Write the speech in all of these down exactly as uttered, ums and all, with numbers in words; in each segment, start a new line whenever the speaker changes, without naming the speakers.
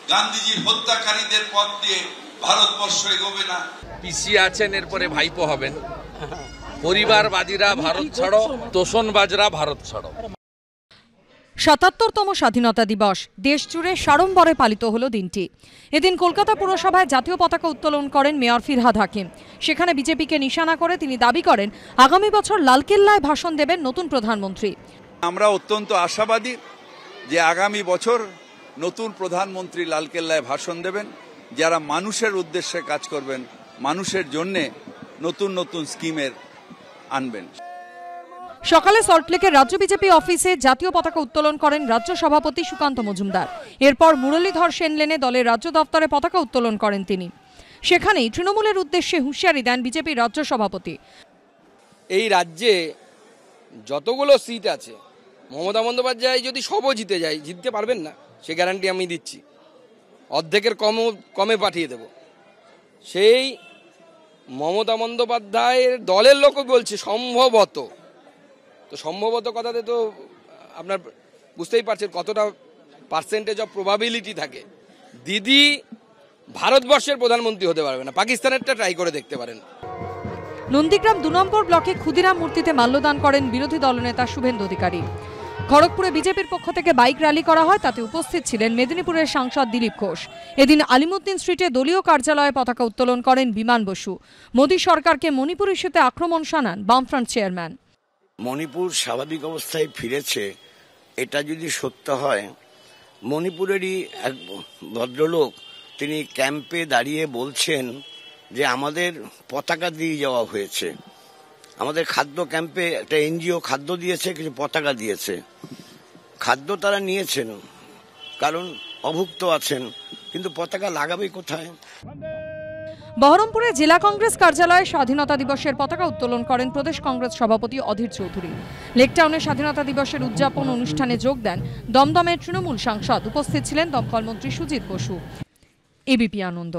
গান্ধীজির হত্যাকারীদের পথ দিয়ে ভারতবর্ষ এগোবে না।
পিসি আছেন, এরপরে ভাইপো হবেন। পরিবারবাদীরা ভারত ছাড়ো, তোষণবাজরা ভারত ছাড়ো।
সাতাত্তরতম স্বাধীনতা দিবস দেশ জুড়ে সাড়ম্বরে পালিত হলো দিনটি। এদিন কলকাতা পুরসভায় জাতীয় পতাকা উত্তোলন করেন মেয়র ফিরহাদ হাকিম। সেখানে বিজেপিকে নিশানা করে তিনি দাবি করেন আগামী বছর লালকেল্লায় ভাষণ দেবেন নতুন প্রধানমন্ত্রী।
আমরা অত্যন্ত আশাবাদী যে আগামী বছর নতুন প্রধানমন্ত্রী লালকেল্লায় ভাষণ দেবেন, যারা মানুষের উদ্দেশ্যে কাজ করবেন, মানুষের জন্যে নতুন নতুন স্কিমের আনবেন।
সকালে সল্টলেকের রাজ্য বিজেপি অফিসে জাতীয় পতাকা উত্তোলন করেন রাজ্য সভাপতি সুকান্ত মজুমদার। এরপর মুরলীধর সেন লেনে দলের রাজ্য দপ্তরে পতাকা উত্তোলন করেন তিনি। সেখানেই তৃণমূলের উদ্দেশ্যে হুঁশিয়ারি দেন বিজেপির রাজ্য সভাপতি।
এই রাজ্যে যতগুলো সিট আছে, মমতা বন্দ্যোপাধ্যায় যদি সবও জিতে যায়, জিততে পারবেন না, সে গ্যারান্টি আমি দিচ্ছি। অর্ধেকের কম কমে পাঠিয়ে দেব। সেই মমতা বন্দ্যোপাধ্যায়ের দলের লোকও বলছে সম্ভবত, তো সম্ভবত কথাতে তো আপনার বুঝতেই পারছেন কতটা পার্সেন্টেজ অফ প্রবাবিলিটি থাকে। দিদি ভারতবর্ষের প্রধানমন্ত্রী হতে পারবে না, পাকিস্তানেরটা ট্রাই করে দেখতে পারেন।
নন্দীগ্রাম দু নম্বর ব্লকে ক্ষুদিরাম মূর্তিতে মাল্যদান করেন বিরোধী দলনেতা শুভেন্দু অধিকারী। খড়গপুরে বিজেপির পক্ষ থেকে বাইক র্যালি করা হয়, তাতে উপস্থিত ছিলেন মেদিনীপুরের সাংসদ দিলীপ ঘোষ। এদিন আলিমুদ্দিন স্ট্রিটে দলীয় কার্যালয়ে পতাকা উত্তোলন করেন বিমান বসু। মোদী সরকারকে মণিপুর ইস্যুতে আক্রমণ শানান বামফ্রন্ট চেয়ারম্যান।
মণিপুর স্বাভাবিক অবস্থায় ফিরেছে, এটা যদি সত্য হয়, মণিপুরেরই এক ভদ্রলোক তিনি ক্যাম্পে দাঁড়িয়ে বলছেন যে আমাদের পতাকা দিয়ে যাওয়া হয়েছে। আমাদের খাদ্য ক্যাম্পে একটা এনজিও খাদ্য দিয়েছে, কিছু পতাকা দিয়েছে। খাদ্য তারা নিয়েছেন কারণ অভুক্ত আছেন, কিন্তু পতাকা লাগাবে কোথায়?
বহরমপুরে জেলা কংগ্রেস কার্যালয়ে স্বাধীনতা দিবসের পতাকা উত্তোলন করেন প্রদেশ কংগ্রেস সভাপতি অধীর চৌধুরী। লেকটাউনে স্বাধীনতা দিবসের উদযাপন অনুষ্ঠানে যোগ দেন দমদমের তৃণমূল সাংসদ। উপস্থিত ছিলেন দমকল মন্ত্রী সুজিত বসু। এবিপি আনন্দ।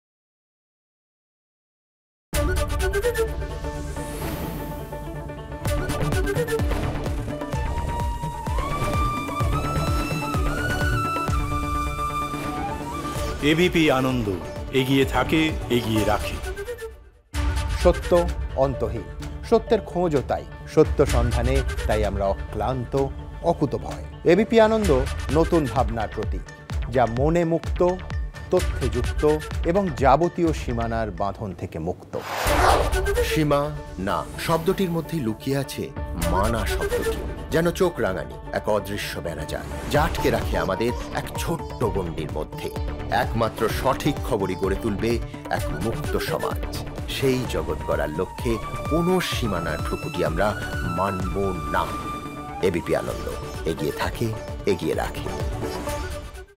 এবিপি আনন্দ, এগিয়ে থাকে, এগিয়ে রাখে।
সত্য অন্তহীন, সত্যের খোঁজও তাই, সত্য সন্ধানে তাই আমরা অক্লান্ত, অকুতভয়। এবিপি আনন্দ নতুন ভাবনার প্রতীক, যা মনে মুক্ত, তথ্যে যুক্ত এবং যাবতীয় সীমানার বাঁধন থেকে মুক্ত।
সীমা না শব্দটির মধ্যে লুকিয়ে আছে মানা শব্দটি, যেন চোখ রাঙানি এক অদৃশ্য বেড়াজাল, যা আটকে রাখে আমাদের এক ছোট্ট গণ্ডির মধ্যে। একমাত্র সঠিক খবরই গড়ে তুলবে এক মুক্ত সমাজ। সেই জগৎ গড়ার লক্ষ্যে কোনো সীমানার ঠুকুটি আমরা মানব না। এবিপি আনন্দ, এগিয়ে থাকে, এগিয়ে রাখে।